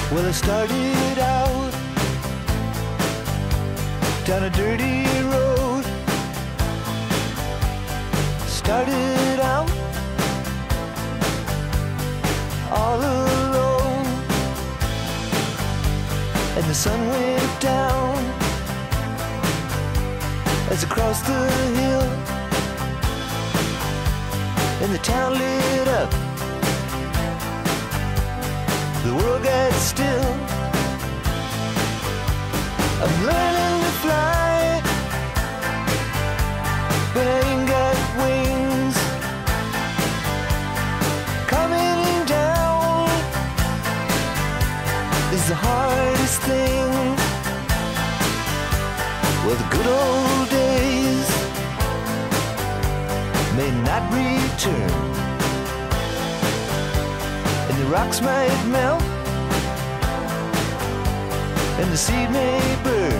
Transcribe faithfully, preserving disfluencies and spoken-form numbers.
Well, I started out down a dirty road. Started out all alone, and the sun went down as I crossed the hill, and the town lit up. The world got still. I'm learning to fly, but I ain't got wings. Coming down is the hardest thing. Well, the good old days may not return, and the rocks might melt, and the seed may burn.